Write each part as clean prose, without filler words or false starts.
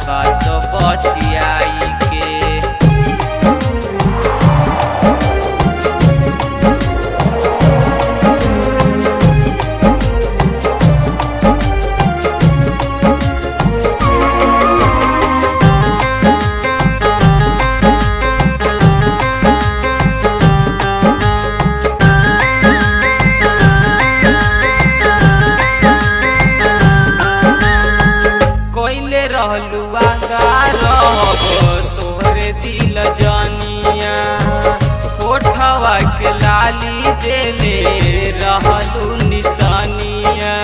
बात बतियाई के। रहलू आगार तोहरे दिल जानिया कोठवा के लाली देले रहलू निशानिया।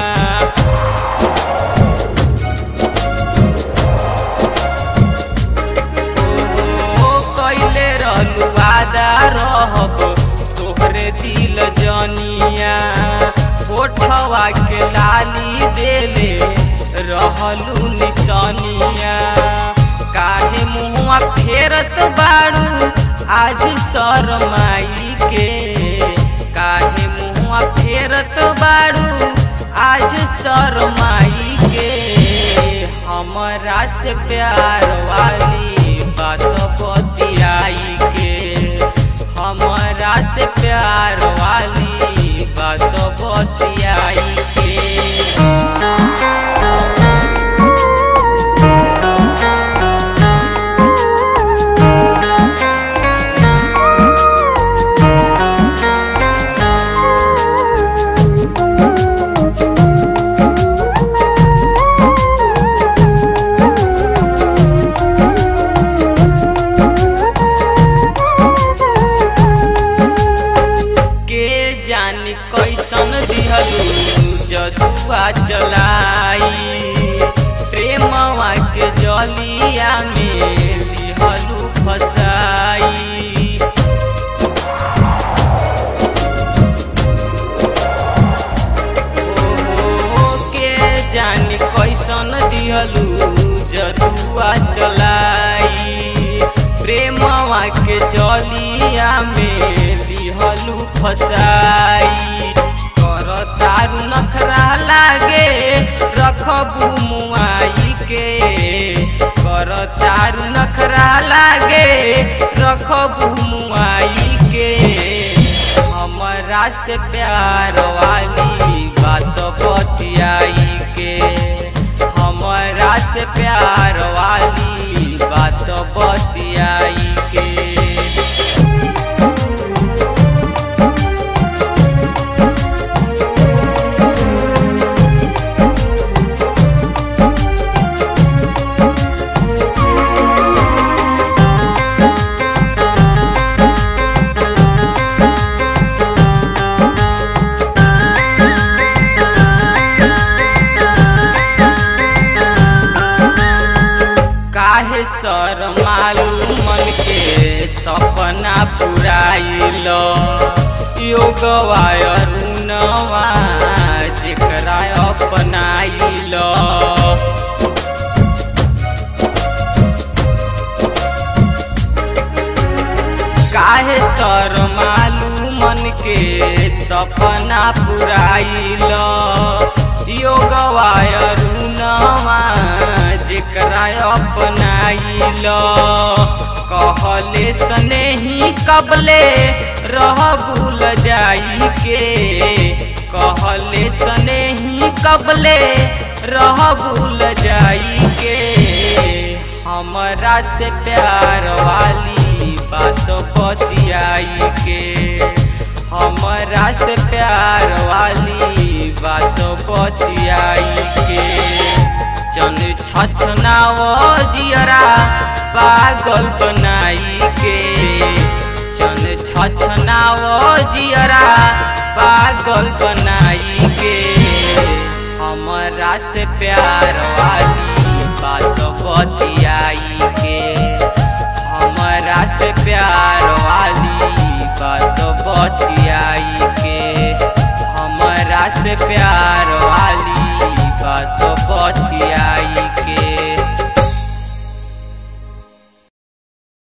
कैले रहलू वादा रहब तोहरे दिल जानिया कोठवा के लाली देले रहलू निशानिया। काहे मुँह फेरत बारू आज शरमाई के, काहे मुँह फेरत बारू आज शरमाई के। हमरा से प्यार वाली बात बतियाई के, हमरा से प्यार वाली बात बतियाई के। कैसन दिहलू जदुआ चलाई प्रेमवा के जलिया में दिहलू फसाई। के जानी कैसन दिहलू जदुआ चलाई प्रेमवा के जलिया में दिहलू फसाई। तारू नखरा लागे रखबू मुआई के, कर तारू नखरा लागे रखबू मुआई के। हमरा से प्यार वाली बात बतियाई के, हमरा से प्यार वाली बात बतियाई के। काहे शरमालू मन के सपना पुराइल योगवा अरुणवा जेकरा अपनाइल। काहे शरमालू मन के सपना पुराइल योगवा अरुणवा जेकरा अपनाइल। कहले स्नेही कबले रह भूल जाई के, कहले स्नेही कबले रह भूल जाई के। हमरा से प्यार वाली बात बतियाई के, हमरा से प्यार वाली बात बतियाई के। जन छछनाव जियरा पागल बनाई के, जन छछनाव जियरा पागल बनाई के। हमरा से प्यार वाली बात